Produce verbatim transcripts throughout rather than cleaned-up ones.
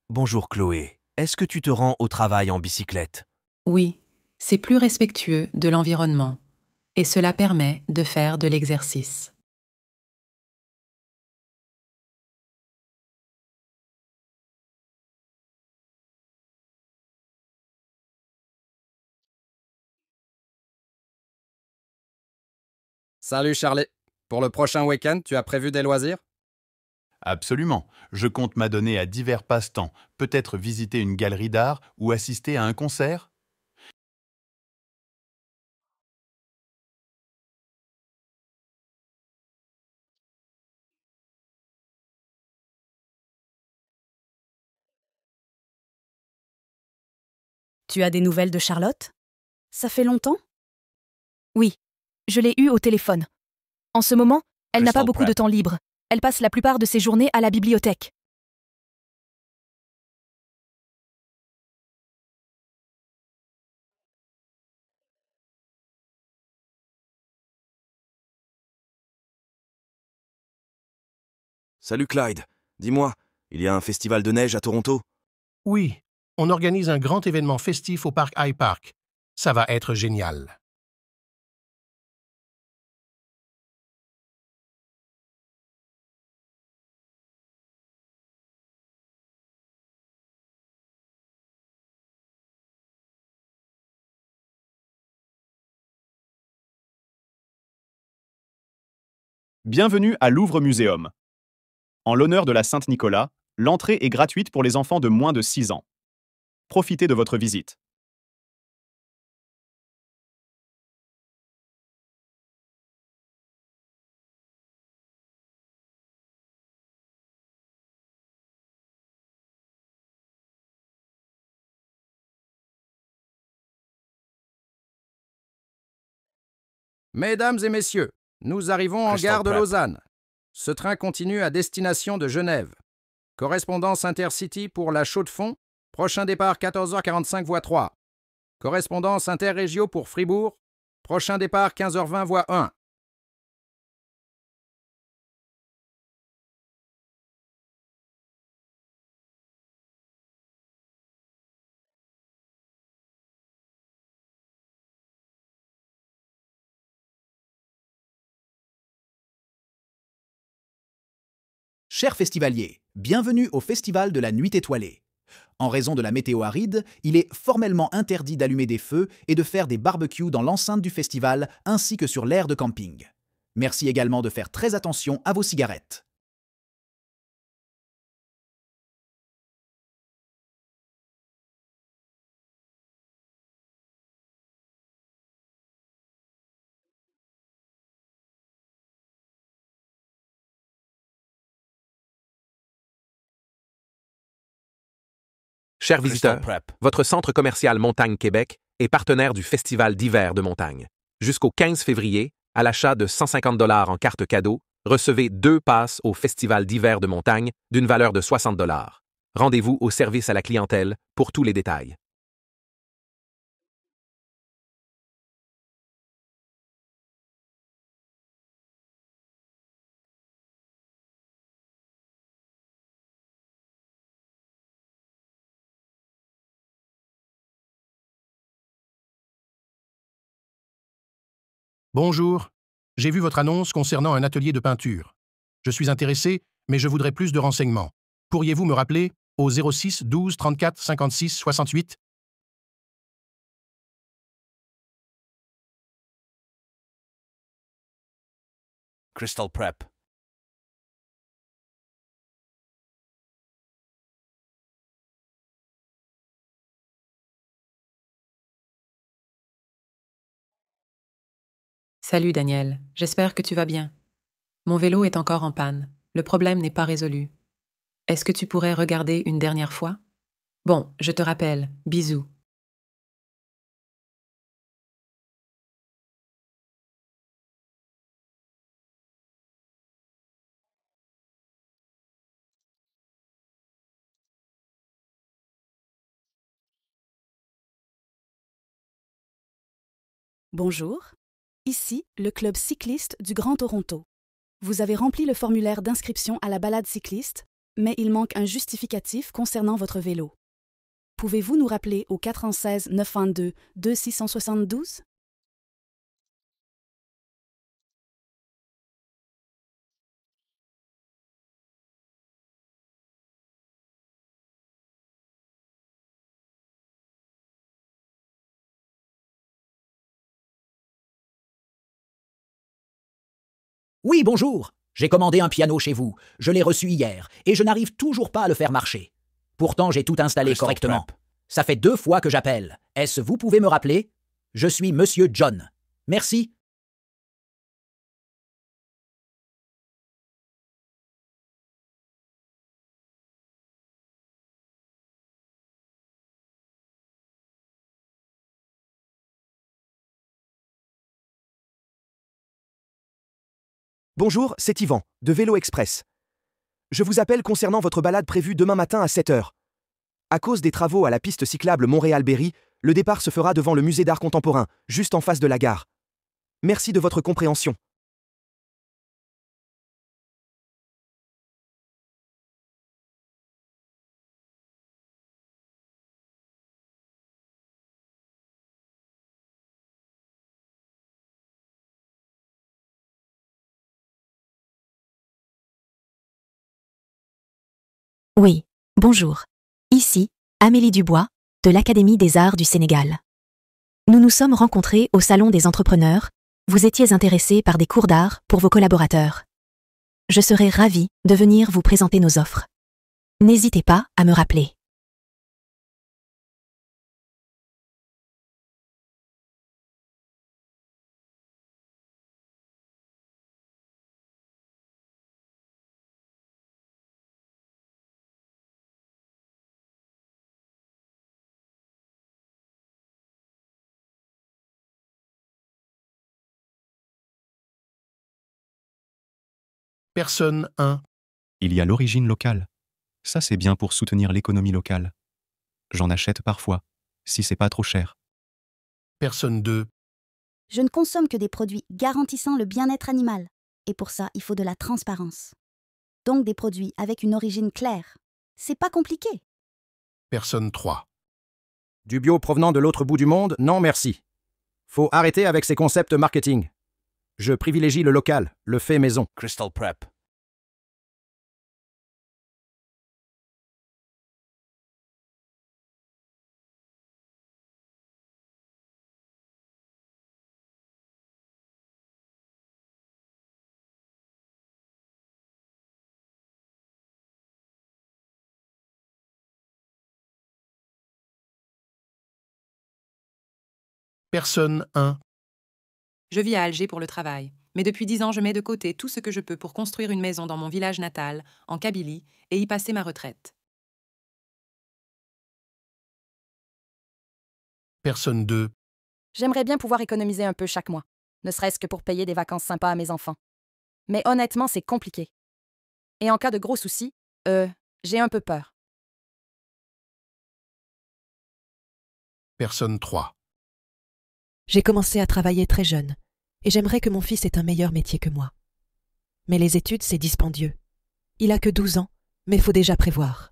Bonjour Chloé, est-ce que tu te rends au travail en bicyclette? Oui, c'est plus respectueux de l'environnement et cela permet de faire de l'exercice. Salut Charlie. Pour le prochain week-end, tu as prévu des loisirs? Absolument. Je compte m'adonner à divers passe-temps, peut-être visiter une galerie d'art ou assister à un concert. Tu as des nouvelles de Charlotte? Ça fait longtemps? Oui, je l'ai eue au téléphone. En ce moment, elle n'a pas Crystal beaucoup de Prep. temps libre. Elle passe la plupart de ses journées à la bibliothèque. Salut Clyde, dis-moi, il y a un festival de neige à Toronto? Oui, on organise un grand événement festif au parc High Park. Ça va être génial. Bienvenue à Louvre Muséum. En l'honneur de la Saint-Nicolas, l'entrée est gratuite pour les enfants de moins de six ans. Profitez de votre visite. Mesdames et messieurs, nous arrivons en Crystal gare de Prep. Lausanne. Ce train continue à destination de Genève. Correspondance Intercity pour la Chaux-de-Fonds. Prochain départ quatorze heures quarante-cinq voie trois. Correspondance Interrégio pour Fribourg. Prochain départ quinze heures vingt voie un. Chers festivaliers, bienvenue au Festival de la Nuit étoilée. En raison de la météo aride, il est formellement interdit d'allumer des feux et de faire des barbecues dans l'enceinte du festival ainsi que sur l'aire de camping. Merci également de faire très attention à vos cigarettes. Chers Crystal visiteurs, Prep. votre centre commercial Montagne Québec est partenaire du Festival d'hiver de montagne. Jusqu'au quinze février, à l'achat de cent cinquante dollars en carte cadeau, recevez deux passes au Festival d'hiver de montagne d'une valeur de soixante dollars. Rendez-vous au service à la clientèle pour tous les détails. Bonjour, j'ai vu votre annonce concernant un atelier de peinture. Je suis intéressé, mais je voudrais plus de renseignements. Pourriez-vous me rappeler au zéro six douze trente-quatre cinquante-six soixante-huit? Crystal Prep. Salut Daniel, j'espère que tu vas bien. Mon vélo est encore en panne. Le problème n'est pas résolu. Est-ce que tu pourrais regarder une dernière fois? Bon, je te rappelle. Bisous. Bonjour, ici le club cycliste du Grand Toronto. Vous avez rempli le formulaire d'inscription à la balade cycliste, mais il manque un justificatif concernant votre vélo. Pouvez-vous nous rappeler au quatre un six neuf un deux deux six sept deux? Oui, bonjour. J'ai commandé un piano chez vous. Je l'ai reçu hier et je n'arrive toujours pas à le faire marcher. Pourtant, j'ai tout installé Crystal correctement. Prep. Ça fait deux fois que j'appelle. Est-ce vous pouvez me rappeler? Je suis Monsieur John. Merci. Bonjour, c'est Yvan, de Vélo Express. Je vous appelle concernant votre balade prévue demain matin à sept heures. À cause des travaux à la piste cyclable Montréal-Berry, le départ se fera devant le musée d'art contemporain, juste en face de la gare. Merci de votre compréhension. Oui, bonjour. Ici, Amélie Dubois, de l'Académie des Arts du Sénégal. Nous nous sommes rencontrés au Salon des entrepreneurs. Vous étiez intéressé par des cours d'art pour vos collaborateurs. Je serai ravie de venir vous présenter nos offres. N'hésitez pas à me rappeler. Personne un. Il y a l'origine locale. Ça, c'est bien pour soutenir l'économie locale. J'en achète parfois, si c'est pas trop cher. Personne deux. Je ne consomme que des produits garantissant le bien-être animal. Et pour ça, il faut de la transparence. Donc des produits avec une origine claire. C'est pas compliqué. Personne trois. Du bio provenant de l'autre bout du monde, non merci. Faut arrêter avec ces concepts marketing. Je privilégie le local, le fait maison. Crystal Prep. Personne un. Je vis à Alger pour le travail, mais depuis dix ans, je mets de côté tout ce que je peux pour construire une maison dans mon village natal, en Kabylie, et y passer ma retraite. Personne deux. J'aimerais bien pouvoir économiser un peu chaque mois, ne serait-ce que pour payer des vacances sympas à mes enfants. Mais honnêtement, c'est compliqué. Et en cas de gros soucis, euh, j'ai un peu peur. Personne trois. J'ai commencé à travailler très jeune, et j'aimerais que mon fils ait un meilleur métier que moi. Mais les études, c'est dispendieux. Il a que douze ans, mais faut déjà prévoir.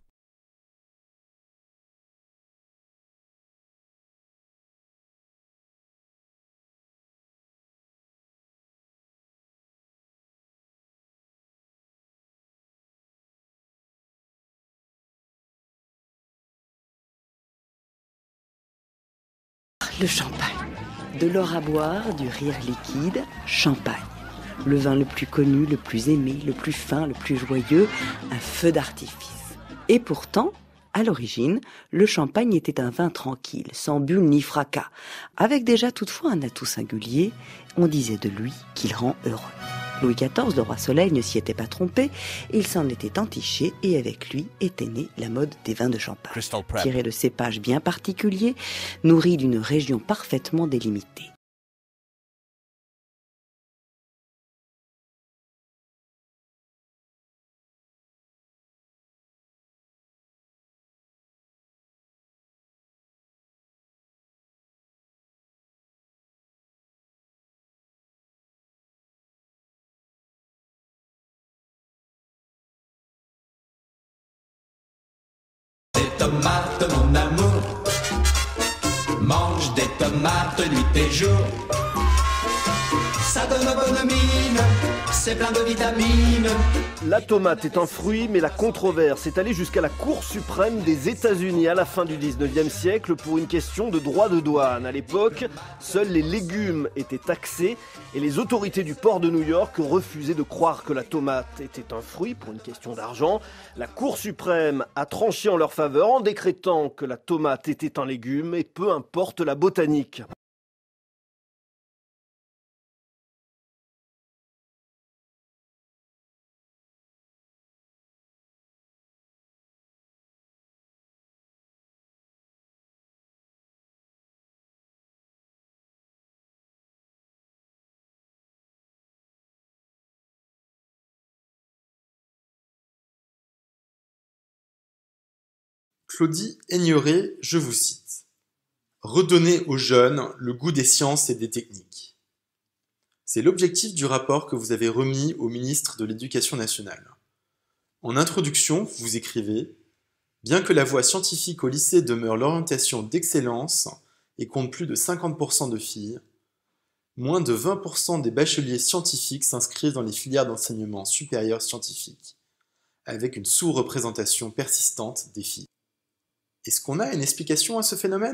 Le champagne. De l'or à boire, du rire liquide, champagne. Le vin le plus connu, le plus aimé, le plus fin, le plus joyeux, un feu d'artifice. Et pourtant, à l'origine, le champagne était un vin tranquille, sans bulle ni fracas, avec déjà toutefois un atout singulier, on disait de lui qu'il rend heureux. Louis quatorze, le roi Soleil, ne s'y était pas trompé, il s'en était entiché et avec lui était née la mode des vins de champagne, tirés de cépages bien particuliers, nourris d'une région parfaitement délimitée. tomates, mon amour. Mange des tomates nuit et jour. Ça donne bonne mine, c'est plein de vitamines. La tomate est un fruit, mais la controverse est allée jusqu'à la Cour suprême des États-Unis à la fin du dix-neuvième siècle pour une question de droit de douane. À l'époque, seuls les légumes étaient taxés et les autorités du port de New York refusaient de croire que la tomate était un fruit pour une question d'argent. La Cour suprême a tranché en leur faveur en décrétant que la tomate était un légume et peu importe la botanique. Claudie Aigneret, je vous cite. « Redonner aux jeunes le goût des sciences et des techniques. » C'est l'objectif du rapport que vous avez remis au ministre de l'Éducation nationale. En introduction, vous écrivez « Bien que la voie scientifique au lycée demeure l'orientation d'excellence et compte plus de cinquante pour cent de filles, moins de vingt pour cent des bacheliers scientifiques s'inscrivent dans les filières d'enseignement supérieur scientifique, avec une sous-représentation persistante des filles. » Est-ce qu'on a une explication à ce phénomène ?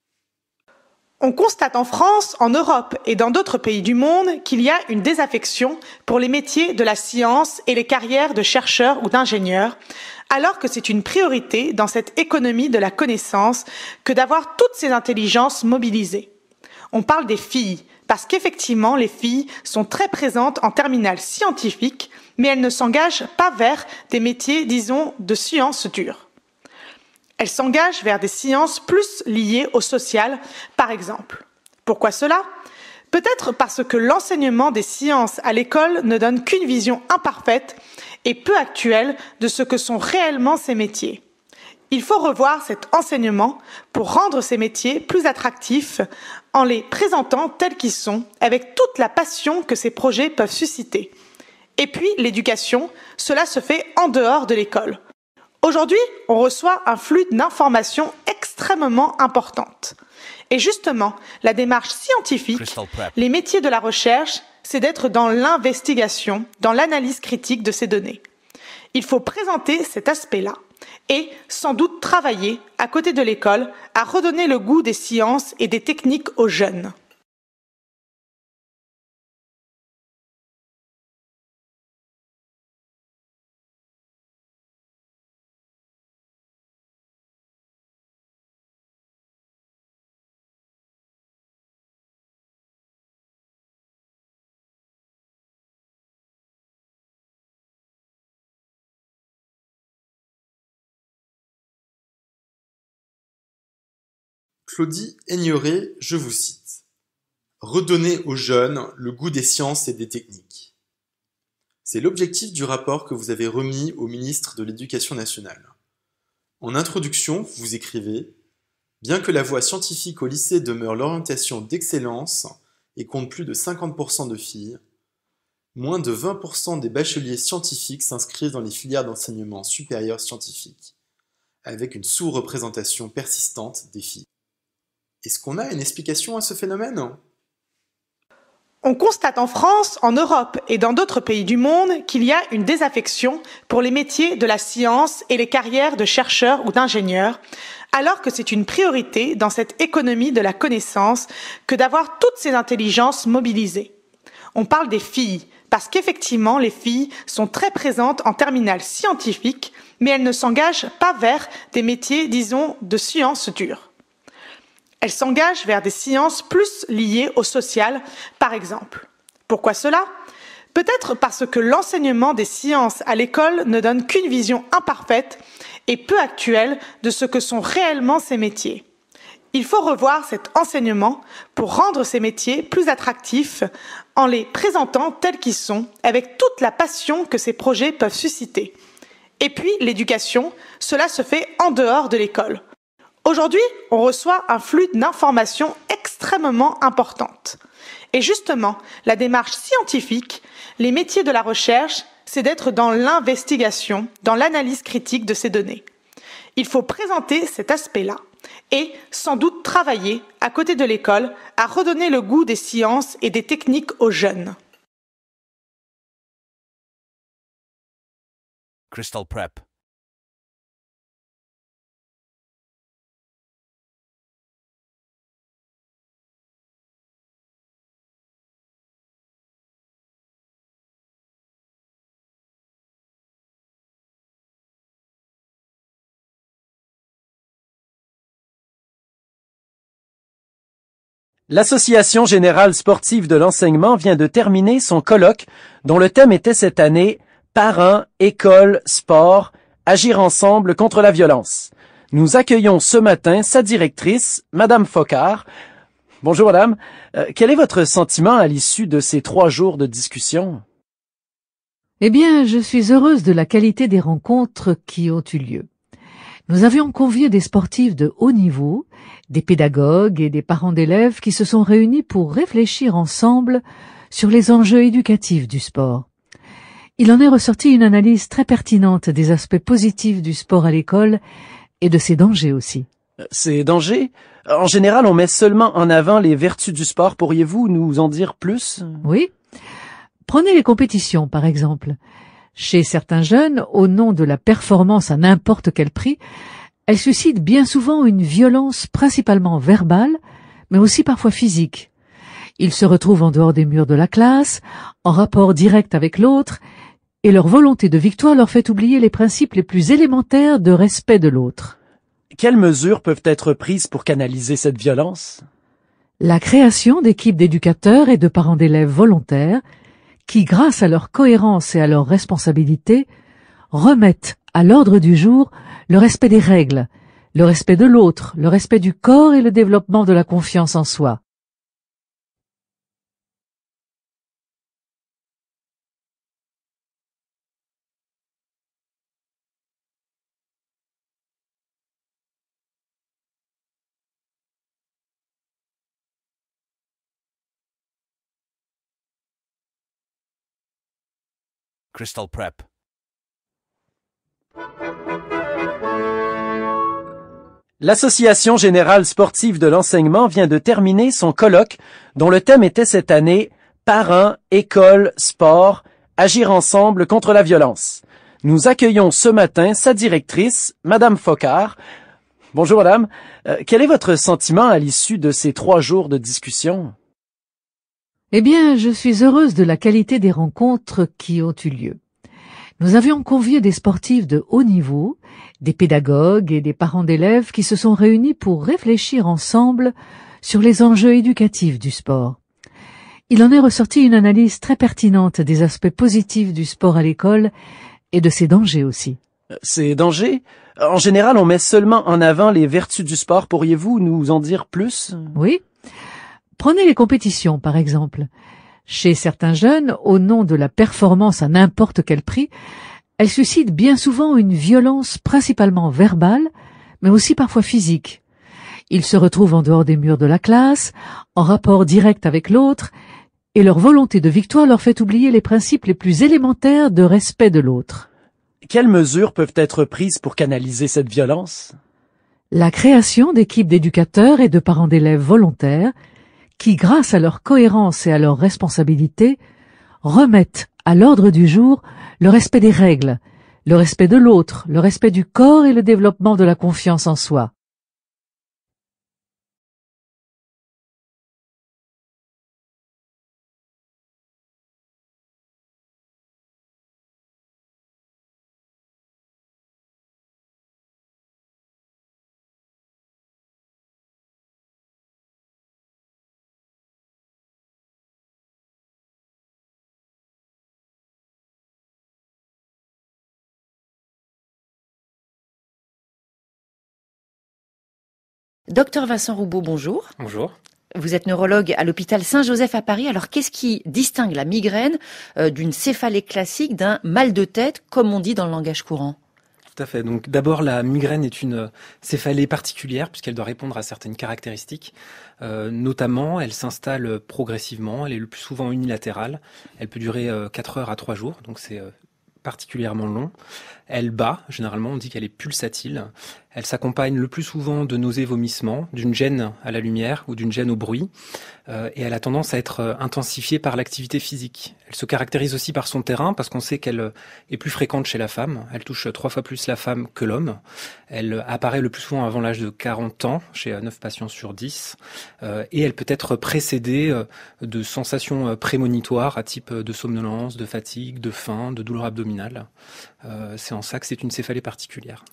On constate en France, en Europe et dans d'autres pays du monde qu'il y a une désaffection pour les métiers de la science et les carrières de chercheurs ou d'ingénieurs, alors que c'est une priorité dans cette économie de la connaissance que d'avoir toutes ces intelligences mobilisées. On parle des filles, parce qu'effectivement les filles sont très présentes en terminale scientifique, mais elles ne s'engagent pas vers des métiers, disons, de sciences dures. Elles s'engagent vers des sciences plus liées au social, par exemple. Pourquoi cela ? Peut-être parce que l'enseignement des sciences à l'école ne donne qu'une vision imparfaite et peu actuelle de ce que sont réellement ces métiers. Il faut revoir cet enseignement pour rendre ces métiers plus attractifs en les présentant tels qu'ils sont, avec toute la passion que ces projets peuvent susciter. Et puis, l'éducation, cela se fait en dehors de l'école. Aujourd'hui, on reçoit un flux d'informations extrêmement importantes. Et justement, la démarche scientifique, les métiers de la recherche, c'est d'être dans l'investigation, dans l'analyse critique de ces données. Il faut présenter cet aspect-là et sans doute travailler, à côté de l'école, à redonner le goût des sciences et des techniques aux jeunes. Claudie Aigneret, je vous cite. « Redonner aux jeunes le goût des sciences et des techniques. » C'est l'objectif du rapport que vous avez remis au ministre de l'Éducation nationale. En introduction, vous écrivez « Bien que la voie scientifique au lycée demeure l'orientation d'excellence et compte plus de cinquante pour cent de filles, moins de vingt pour cent des bacheliers scientifiques s'inscrivent dans les filières d'enseignement supérieur scientifique, avec une sous-représentation persistante des filles. » Est-ce qu'on a une explication à ce phénomène ? On constate en France, en Europe et dans d'autres pays du monde qu'il y a une désaffection pour les métiers de la science et les carrières de chercheurs ou d'ingénieurs, alors que c'est une priorité dans cette économie de la connaissance que d'avoir toutes ces intelligences mobilisées. On parle des filles, parce qu'effectivement les filles sont très présentes en terminale scientifique, mais elles ne s'engagent pas vers des métiers, disons, de sciences dures. Elles s'engagent vers des sciences plus liées au social, par exemple. Pourquoi cela ? Peut-être parce que l'enseignement des sciences à l'école ne donne qu'une vision imparfaite et peu actuelle de ce que sont réellement ces métiers. Il faut revoir cet enseignement pour rendre ces métiers plus attractifs en les présentant tels qu'ils sont, avec toute la passion que ces projets peuvent susciter. Et puis, l'éducation, cela se fait en dehors de l'école. Aujourd'hui, on reçoit un flux d'informations extrêmement importantes. Et justement, la démarche scientifique, les métiers de la recherche, c'est d'être dans l'investigation, dans l'analyse critique de ces données. Il faut présenter cet aspect-là et sans doute travailler, à côté de l'école, à redonner le goût des sciences et des techniques aux jeunes. Crystal Prep. L'Association générale sportive de l'enseignement vient de terminer son colloque dont le thème était cette année « Parents, école, sport, agir ensemble contre la violence ». Nous accueillons ce matin sa directrice, Madame Focard. Bonjour Madame, euh, quel est votre sentiment à l'issue de ces trois jours de discussion? Eh bien, je suis heureuse de la qualité des rencontres qui ont eu lieu. Nous avions convié des sportifs de haut niveau, des pédagogues et des parents d'élèves qui se sont réunis pour réfléchir ensemble sur les enjeux éducatifs du sport. Il en est ressorti une analyse très pertinente des aspects positifs du sport à l'école et de ses dangers aussi. Ces dangers? En général, on met seulement en avant les vertus du sport. Pourriez-vous nous en dire plus? Oui. Prenez les compétitions, par exemple. Chez certains jeunes, au nom de la performance à n'importe quel prix, elles suscitent bien souvent une violence principalement verbale, mais aussi parfois physique. Ils se retrouvent en dehors des murs de la classe, en rapport direct avec l'autre, et leur volonté de victoire leur fait oublier les principes les plus élémentaires de respect de l'autre. Quelles mesures peuvent être prises pour canaliser cette violence? La création d'équipes d'éducateurs et de parents d'élèves volontaires qui, grâce à leur cohérence et à leur responsabilité, remettent à l'ordre du jour le respect des règles, le respect de l'autre, le respect du corps et le développement de la confiance en soi. Crystal Prep. L'Association générale sportive de l'enseignement vient de terminer son colloque dont le thème était cette année « Parents, école, sport, agir ensemble contre la violence ». Nous accueillons ce matin sa directrice, Madame Focard. Bonjour Madame, euh, quel est votre sentiment à l'issue de ces trois jours de discussion? Eh bien, je suis heureuse de la qualité des rencontres qui ont eu lieu. Nous avions convié des sportifs de haut niveau, des pédagogues et des parents d'élèves qui se sont réunis pour réfléchir ensemble sur les enjeux éducatifs du sport. Il en est ressorti une analyse très pertinente des aspects positifs du sport à l'école et de ses dangers aussi. Ces dangers? En général, on met seulement en avant les vertus du sport. Pourriez-vous nous en dire plus? Oui. Prenez les compétitions, par exemple. Chez certains jeunes, au nom de la performance à n'importe quel prix, elles suscitent bien souvent une violence principalement verbale, mais aussi parfois physique. Ils se retrouvent en dehors des murs de la classe, en rapport direct avec l'autre, et leur volonté de victoire leur fait oublier les principes les plus élémentaires de respect de l'autre. Quelles mesures peuvent être prises pour canaliser cette violence? La création d'équipes d'éducateurs et de parents d'élèves volontaires qui, grâce à leur cohérence et à leur responsabilité, remettent à l'ordre du jour le respect des règles, le respect de l'autre, le respect du corps et le développement de la confiance en soi. Docteur Vincent Roubaud, bonjour. Bonjour. Vous êtes neurologue à l'hôpital Saint-Joseph à Paris. Alors, qu'est-ce qui distingue la migraine euh, d'une céphalée classique, d'un mal de tête, comme on dit dans le langage courant? Tout à fait. Donc, d'abord, la migraine est une céphalée particulière puisqu'elle doit répondre à certaines caractéristiques. Euh, notamment, elle s'installe progressivement. Elle est le plus souvent unilatérale. Elle peut durer euh, quatre heures à trois jours. Donc, c'est euh, particulièrement long. Elle bat, généralement on dit qu'elle est pulsatile. Elle s'accompagne le plus souvent de nausées, vomissements, d'une gêne à la lumière ou d'une gêne au bruit. Euh, et elle a tendance à être euh, intensifiée par l'activité physique. Elle se caractérise aussi par son terrain parce qu'on sait qu'elle est plus fréquente chez la femme. Elle touche trois fois plus la femme que l'homme. Elle apparaît le plus souvent avant l'âge de quarante ans, chez neuf patients sur dix. Euh, et elle peut être précédée euh, de sensations prémonitoires à type de somnolence, de fatigue, de faim, de douleur abdominale. Euh, c'est en ça que c'est une céphalée particulière.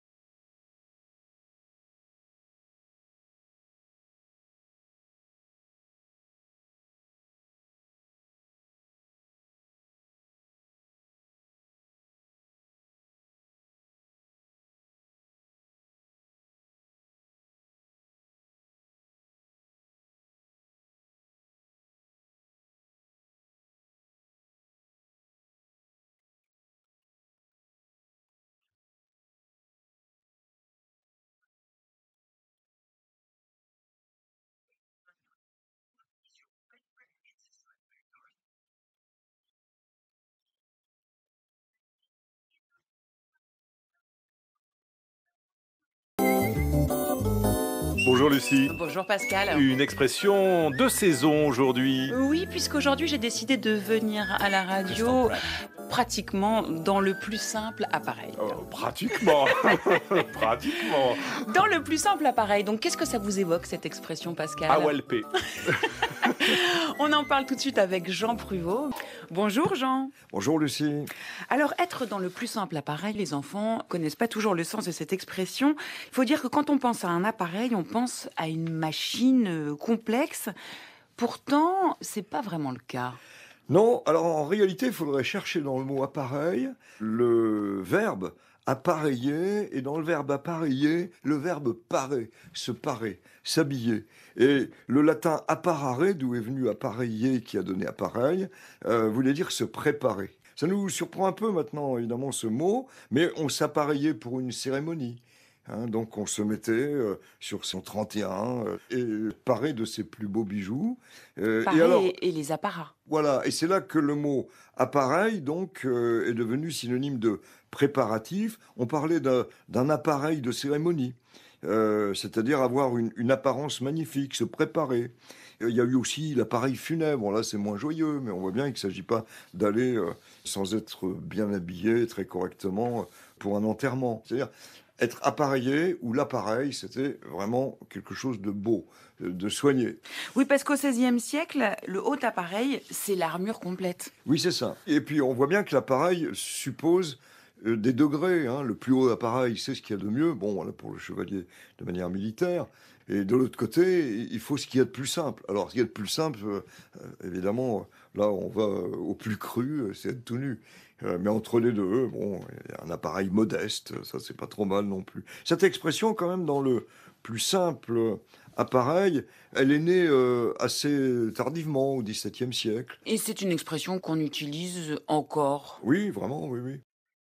Bonjour Lucie. Bonjour Pascal. Une expression de saison aujourd'hui. Oui, puisqu'aujourd'hui j'ai décidé de venir à la radio pratiquement dans le plus simple appareil. Oh, pratiquement. Pratiquement. Dans le plus simple appareil. Donc qu'est-ce que ça vous évoque cette expression Pascal? A O L P. On en parle tout de suite avec Jean Pruvot. Bonjour Jean. Bonjour Lucie. Alors être dans le plus simple appareil, les enfants connaissent pas toujours le sens de cette expression. Il faut dire que quand on pense à un appareil, on pense à une machine complexe. Pourtant, c'est pas vraiment le cas. Non, alors en réalité, il faudrait chercher dans le mot appareil le verbe appareiller, et dans le verbe appareiller, le verbe parer, se parer, s'habiller. Et le latin apparare, d'où est venu appareiller, qui a donné appareil, euh, voulait dire se préparer. Ça nous surprend un peu maintenant, évidemment, ce mot, mais on s'appareillait pour une cérémonie. Hein, donc on se mettait euh, sur son trente et un euh, et paré de ses plus beaux bijoux. Euh, et, alors, et, et les apparats. Voilà, et c'est là que le mot appareil donc euh, est devenu synonyme de préparatif. On parlait d'un, d'un appareil de cérémonie, euh, c'est-à-dire avoir une, une apparence magnifique, se préparer. Il y a eu aussi l'appareil funèbre. Bon, là, c'est moins joyeux, mais on voit bien qu'il ne s'agit pas d'aller euh, sans être bien habillé, très correctement, pour un enterrement. C'est-à-dire être appareillé, ou l'appareil, c'était vraiment quelque chose de beau, de soigné. Oui, parce qu'au seizième siècle, le haut appareil, c'est l'armure complète. Oui, c'est ça. Et puis, on voit bien que l'appareil suppose euh, des degrés. Hein. Le plus haut appareil, c'est ce qu'il y a de mieux. Bon, voilà, pour le chevalier de manière militaire. Et de l'autre côté, il faut ce qu'il y a de plus simple. Alors, ce qu'il y a de plus simple, euh, évidemment, là, on va au plus cru, c'est être tout nu. Euh, mais entre les deux, bon, il y a un appareil modeste, ça, c'est pas trop mal non plus. Cette expression, quand même, dans le plus simple appareil, elle est née euh, assez tardivement, au dix-septième siècle. Et c'est une expression qu'on utilise encore? Oui, vraiment, oui, oui.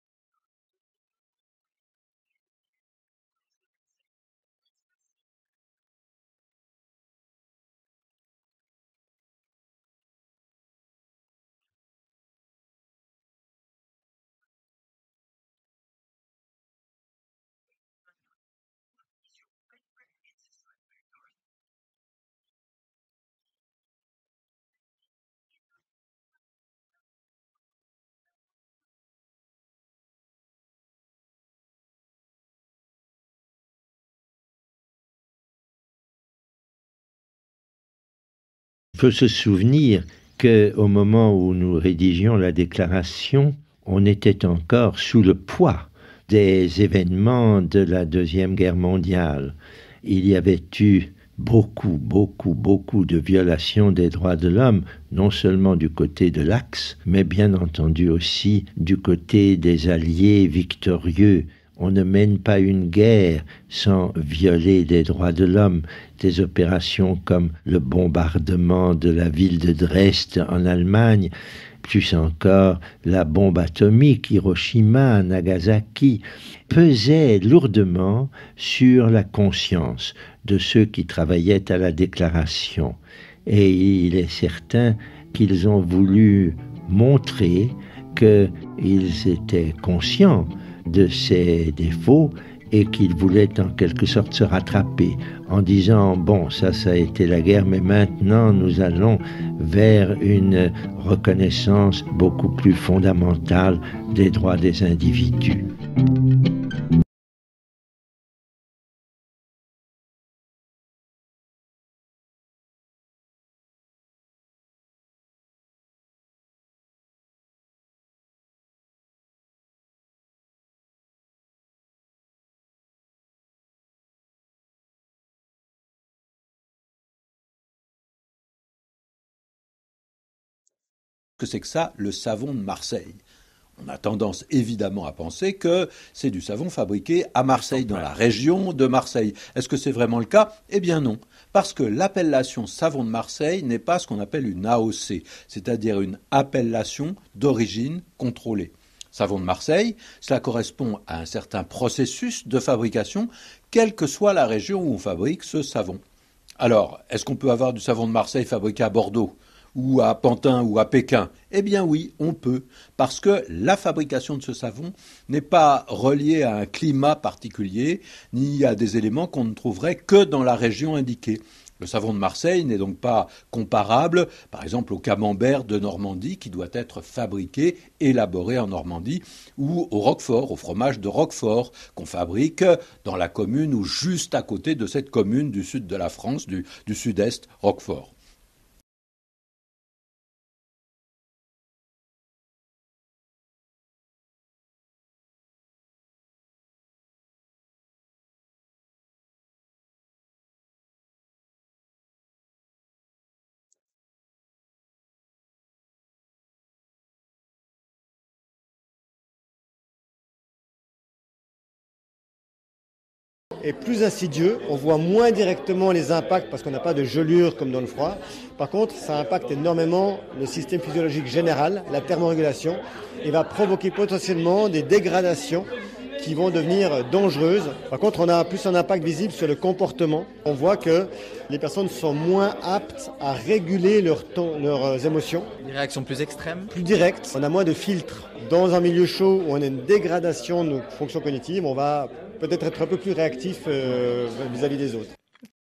Il faut se souvenir qu'au moment où nous rédigions la déclaration, on était encore sous le poids des événements de la Deuxième Guerre mondiale. Il y avait eu beaucoup, beaucoup, beaucoup de violations des droits de l'homme, non seulement du côté de l'Axe, mais bien entendu aussi du côté des Alliés victorieux. On ne mène pas une guerre sans violer des droits de l'homme. Des opérations comme le bombardement de la ville de Dresde en Allemagne, plus encore la bombe atomique Hiroshima, Nagasaki, pesaient lourdement sur la conscience de ceux qui travaillaient à la déclaration. Et il est certain qu'ils ont voulu montrer qu'ils étaient conscients de ces défauts et qu'ils voulaient en quelque sorte se rattraper en disant « bon, ça, ça a été la guerre, mais maintenant nous allons vers une reconnaissance beaucoup plus fondamentale des droits des individus ». Que c'est que ça, le savon de Marseille? On a tendance évidemment à penser que c'est du savon fabriqué à Marseille, dans la région de Marseille. Est-ce que c'est vraiment le cas? Eh bien non, parce que l'appellation savon de Marseille n'est pas ce qu'on appelle une A O C, c'est-à-dire une appellation d'origine contrôlée. Savon de Marseille, cela correspond à un certain processus de fabrication, quelle que soit la région où on fabrique ce savon. Alors, est-ce qu'on peut avoir du savon de Marseille fabriqué à Bordeaux ? Ou à Pantin ou à Pékin? Eh bien oui, on peut, parce que la fabrication de ce savon n'est pas reliée à un climat particulier, ni à des éléments qu'on ne trouverait que dans la région indiquée. Le savon de Marseille n'est donc pas comparable, par exemple, au camembert de Normandie, qui doit être fabriqué, élaboré en Normandie, ou au Roquefort, au fromage de Roquefort, qu'on fabrique dans la commune ou juste à côté de cette commune du sud de la France, du, du sud-est, Roquefort. Est plus insidieux, on voit moins directement les impacts parce qu'on n'a pas de gelure comme dans le froid. Par contre, ça impacte énormément le système physiologique général, la thermorégulation, et va provoquer potentiellement des dégradations qui vont devenir dangereuses. Par contre, on a plus un impact visible sur le comportement. On voit que les personnes sont moins aptes à réguler leur ton, leurs émotions. Des réactions plus extrêmes? Plus directes. On a moins de filtres. Dans un milieu chaud où on a une dégradation de nos fonctions cognitives, on va peut-être être un peu plus réactif euh, vis-à-vis des autres.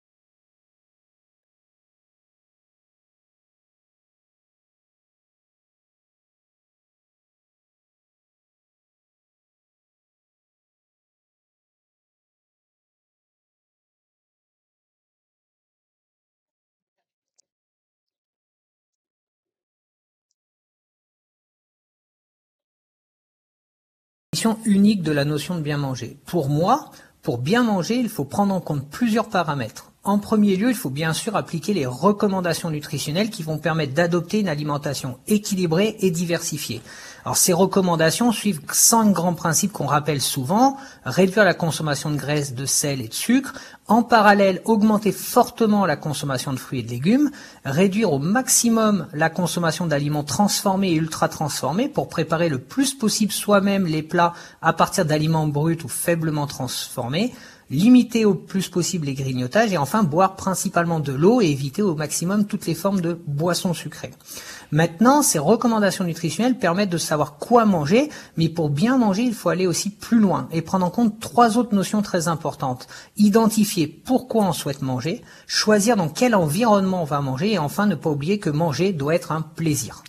Unique de la notion de bien manger. Pour moi, pour bien manger, il faut prendre en compte plusieurs paramètres. En premier lieu, il faut bien sûr appliquer les recommandations nutritionnelles qui vont permettre d'adopter une alimentation équilibrée et diversifiée. Alors ces recommandations suivent cinq grands principes qu'on rappelle souvent: réduire la consommation de graisse, de sel et de sucre, en parallèle augmenter fortement la consommation de fruits et de légumes, réduire au maximum la consommation d'aliments transformés et ultra transformés pour préparer le plus possible soi-même les plats à partir d'aliments bruts ou faiblement transformés, limiter au plus possible les grignotages et enfin boire principalement de l'eau et éviter au maximum toutes les formes de boissons sucrées. Maintenant, ces recommandations nutritionnelles permettent de savoir quoi manger, mais pour bien manger, il faut aller aussi plus loin et prendre en compte trois autres notions très importantes. Identifier pourquoi on souhaite manger, choisir dans quel environnement on va manger et enfin ne pas oublier que manger doit être un plaisir.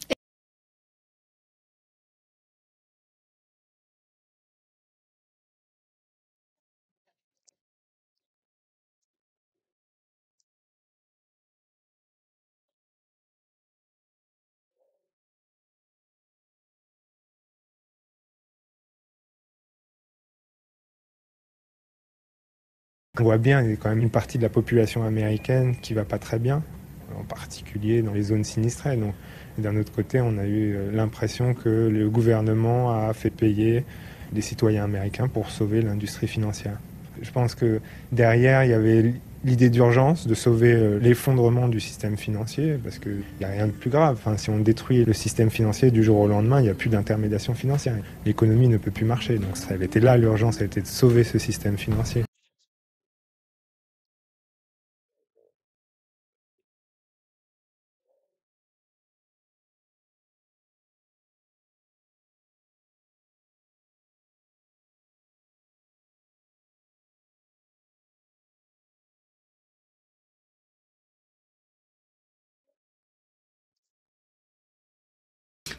On voit bien, il y a quand même une partie de la population américaine qui va pas très bien, en particulier dans les zones sinistrées. Donc, d'un autre côté, on a eu l'impression que le gouvernement a fait payer les citoyens américains pour sauver l'industrie financière. Je pense que derrière, il y avait l'idée d'urgence de sauver l'effondrement du système financier, parce qu'il n'y a rien de plus grave. Enfin, si on détruit le système financier du jour au lendemain, il n'y a plus d'intermédiation financière. L'économie ne peut plus marcher. Donc ça avait été là l'urgence, ça a été de sauver ce système financier.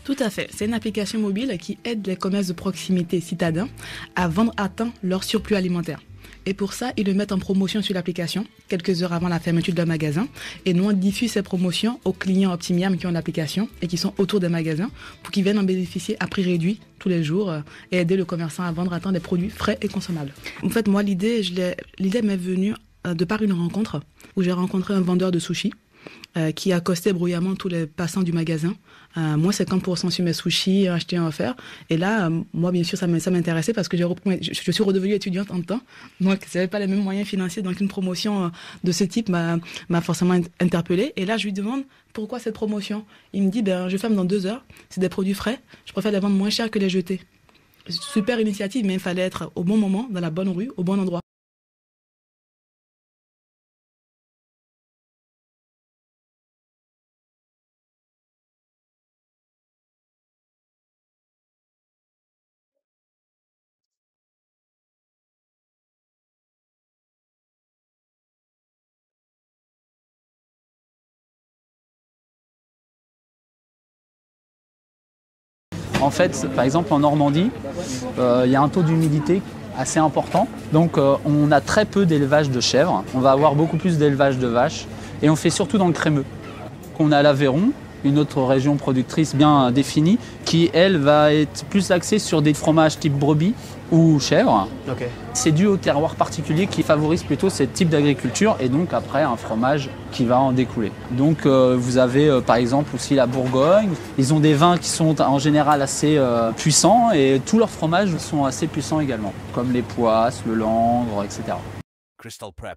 Tout à fait. C'est une application mobile qui aide les commerces de proximité citadins à vendre à temps leur surplus alimentaire. Et pour ça, ils le mettent en promotion sur l'application, quelques heures avant la fermeture de leur magasin. Et nous, on diffuse ces promotions aux clients Optimiam qui ont l'application et qui sont autour des magasins pour qu'ils viennent en bénéficier à prix réduit tous les jours euh, et aider le commerçant à vendre à temps des produits frais et consommables. En fait, moi, l'idée, je l'ai, l'idée m'est venue euh, de par une rencontre où j'ai rencontré un vendeur de sushis euh, qui accostait bruyamment tous les passants du magasin. Euh, moi, cinquante pour cent sur mes sushis, achetés en offert. Et là, euh, moi, bien sûr, ça m'intéressait parce que j'ai repris, je, je suis redevenue étudiante en temps. Donc, je n'avais pas les mêmes moyens financiers. Donc, une promotion de ce type m'a forcément interpellée. Et là, je lui demande pourquoi cette promotion. Il me dit, ben, je ferme dans deux heures. C'est des produits frais. Je préfère les vendre moins cher que les jeter. Super initiative, mais il fallait être au bon moment, dans la bonne rue, au bon endroit. En fait, par exemple, en Normandie, euh, il y a un taux d'humidité assez important. Donc, euh, on a très peu d'élevage de chèvres. On va avoir beaucoup plus d'élevage de vaches. Et on fait surtout dans le crémeux. On a l'Aveyron, une autre région productrice bien définie, qui, elle, va être plus axée sur des fromages type brebis ou chèvre. Okay. C'est dû au terroir particulier qui favorise plutôt ce type d'agriculture et donc après un fromage qui va en découler. Donc euh, vous avez euh, par exemple aussi la Bourgogne. Ils ont des vins qui sont en général assez euh, puissants et tous leurs fromages sont assez puissants également, comme les Poisses, le Langres, et cetera. Crystal Prep.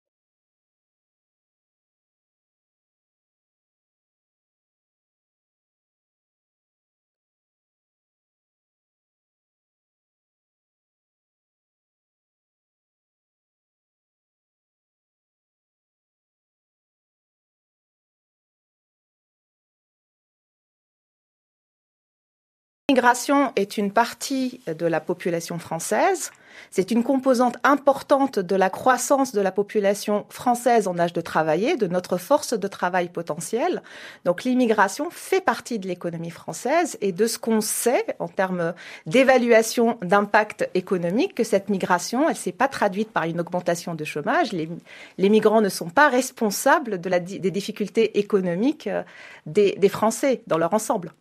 L'immigration est une partie de la population française. C'est une composante importante de la croissance de la population française en âge de travailler, de notre force de travail potentielle. Donc l'immigration fait partie de l'économie française et de ce qu'on sait en termes d'évaluation d'impact économique, que cette migration, elle ne s'est pas traduite par une augmentation de chômage. Les, les migrants ne sont pas responsables de la, des difficultés économiques des, des Français dans leur ensemble.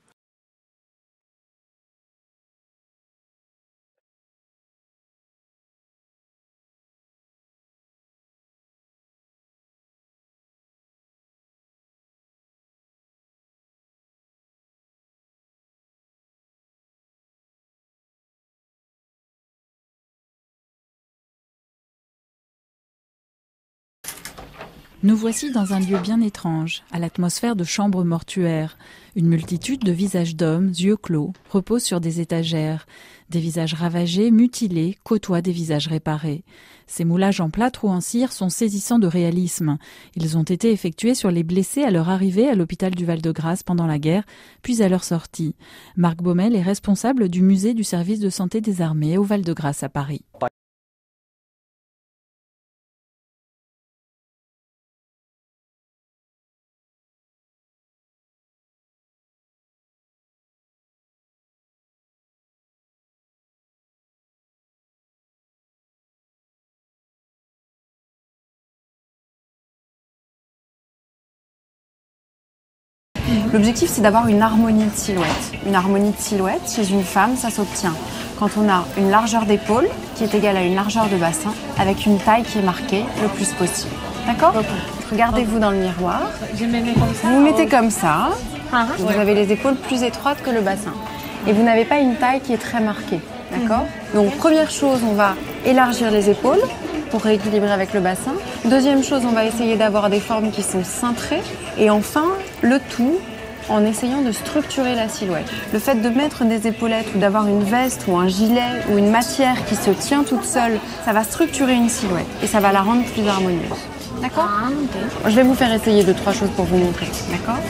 Nous voici dans un lieu bien étrange, à l'atmosphère de chambre mortuaire. Une multitude de visages d'hommes, yeux clos, reposent sur des étagères. Des visages ravagés, mutilés, côtoient des visages réparés. Ces moulages en plâtre ou en cire sont saisissants de réalisme. Ils ont été effectués sur les blessés à leur arrivée à l'hôpital du Val-de-Grâce pendant la guerre, puis à leur sortie. Marc Baumel est responsable du musée du service de santé des armées au Val-de-Grâce à Paris. L'objectif, c'est d'avoir une harmonie de silhouette. Une harmonie de silhouette, chez une femme, ça s'obtient quand on a une largeur d'épaule qui est égale à une largeur de bassin, avec une taille qui est marquée le plus possible. D'accord ? Okay. Regardez-vous dans le miroir. Je me mets comme ça. Vous vous mettez comme ça. Uh-huh. Vous ouais. avez les épaules plus étroites que le bassin. Et vous n'avez pas une taille qui est très marquée. D'accord ? Mm-hmm. Donc, première chose, on va élargir les épaules pour rééquilibrer avec le bassin. Deuxième chose, on va essayer d'avoir des formes qui sont cintrées. Et enfin, le tout en essayant de structurer la silhouette. Le fait de mettre des épaulettes ou d'avoir une veste ou un gilet ou une matière qui se tient toute seule, ça va structurer une silhouette et ça va la rendre plus harmonieuse. D'accord ? Ah, okay. Je vais vous faire essayer deux, trois choses pour vous montrer. D'accord ?